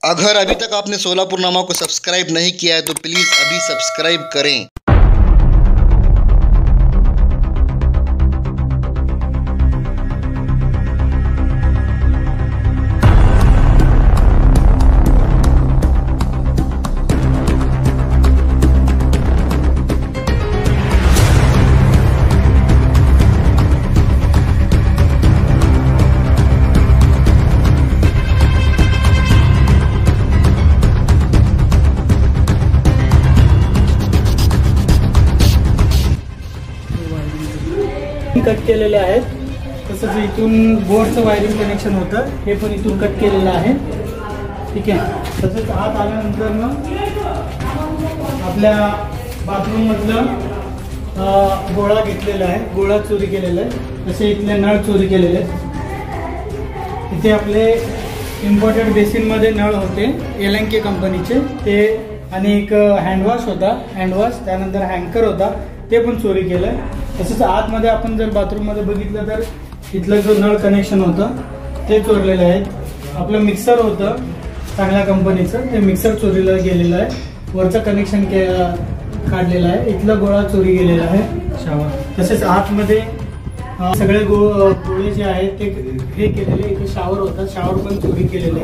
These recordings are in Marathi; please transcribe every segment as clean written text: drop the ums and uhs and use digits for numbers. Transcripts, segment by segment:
अगर अभी तक आपने सोलापुर नामा को सब्सक्राइब नहीं किया है तो प्लीज़ अभी सब्सक्राइब करें। कट केलेले आहेत। तसंच इथून बोर्डचं वायरिंग कनेक्शन होतं, हे पण इथून कट केलेलं आहे। ठीक आहे। तसंच आत आल्यानंतर ना आपल्या बाथरूम मधलं गोळा घेतलेला आहे, गोळा चोरी केलेला आहे। तसे इथले नळ चोरी केलेले आहेत। इथे आपले इम्पोर्टेड बेसिनमध्ये नळ होते एलएनके कंपनीचे, ते आणि एक हँडवॉश होता, हँडवॉश त्यानंतर हँकर होता, ते पण चोरी केलं। तसंच आतमध्ये आपण जर बाथरूममध्ये बघितलं तर इथलं जो नळ कनेक्शन होतं ते चोरलेलं आहे। आपलं मिक्सर होतं चांगल्या कंपनीचं, ते मिक्सर चोरीला गेलेलं आहे। वरचं कनेक्शन काढलेलं आहे, इथलं गोळा चोरी गेलेला आहे शावर। तसेच आतमध्ये सगळे गोळे जे आहेत ते हे केलेले, इथे शावर होता, शावर पण चोरी केलेले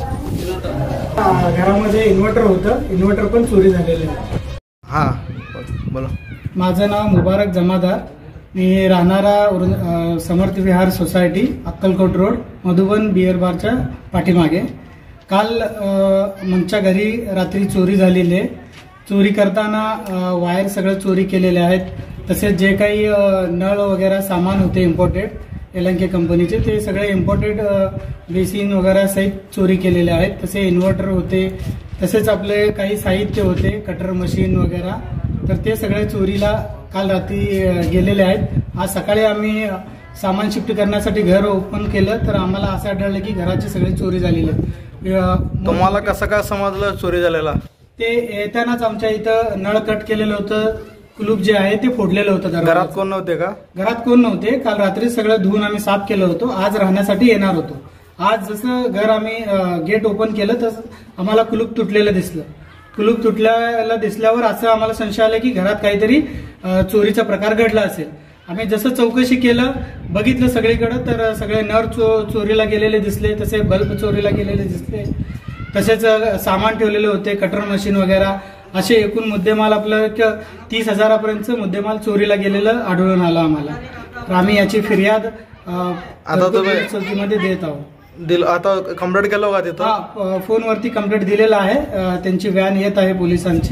आहे। घरामध्ये इन्व्हर्टर होतं, इन्व्हर्टर पण चोरी झालेलं आहे। हां बोला। माझं नाव मुबारक जमादार, मी राहणारा Samarth Vihar society, Akkalkot road, Madhuban beer बारच्या पाठीमागे। काल आमच्या घरी रात्री चोरी झालेली आहे। चोरी करताना वायर सगळं चोरी केलेले आहेत। तसेच जे काही नळ वगैरे सामान होते इम्पोर्टेड एलएनके कंपनीचे, ते सगळे इम्पोर्टेड बेसिन वगैरे सहित चोरी केलेले आहेत। तसे इन्व्हर्टर होते, तसेच आपले काही साहित्य होते, कटर मशीन वगैरे, तर ते सगळे चोरीला काल रात्री गेलेले आहेत। आज सकाळी आम्ही सामान शिफ्ट करण्यासाठी घर ओपन केलं तर आम्हाला असं आढळलं की घराची सगळी चोरी झालेली आहे। तुम्हाला कसं काय समजलं चोरी झालेला? ते येतानाच आमच्या इथं नळ कट केलेलं होतं, कुलूप जे आहे ते फोडलेलं होतं। घरात कोण नव्हते का? घरात कोण नव्हते। काल रात्री सगळं धुवून आम्ही साफ केलं होतं, आज राहण्यासाठी येणार होतो। आज जसं घर आम्ही गेट ओपन केलं तसं आम्हाला कुलूप तुटलेलं दिसलं। कुलूप तुटल्याला दिसल्यावर असं आम्हाला संशय आला की घरात काहीतरी चोरीचा प्रकार घडला असेल। आम्ही जसं चौकशी केलं, बघितलं सगळीकडे, तर सगळे नळ चोरीला गेलेले दिसले, तसे बल्ब चोरीला गेलेले दिसले, तसेच सामान ठेवलेले होते, कटर मशीन वगैरे, असे एकूण मुद्देमाल आपलं 30,000पर्यंत मुद्देमाल चोरीला गेलेलं आढळून आलं आम्हाला। तर आम्ही याची फिर्याद आता चौकीमध्ये देत आहोत। आता कंप्लेंट केलं का तिथं? फोनवरती कंप्लेंट दिलेला आहे, त्यांची व्हॅन येत आहे पोलिसांची।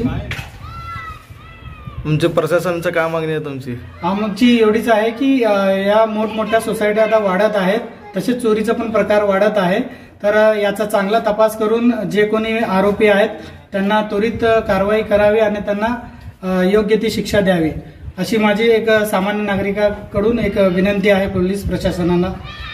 तुमच्या प्रशासनाचं काय मागणी आहे तुमची? आमची एवढीच आहे की या मोठमोठ्या सोसायट्या आता वाढत आहेत, तसेच चोरीचा पण प्रकार वाढत आहे, तर याचा चांगला तपास करून जे कोणी आरोपी आहेत त्यांना त्वरित कारवाई करावी आणि त्यांना योग्य ती शिक्षा द्यावी, अशी माझी एक सामान्य नागरिकाकडून एक विनंती आहे पोलीस प्रशासनाला।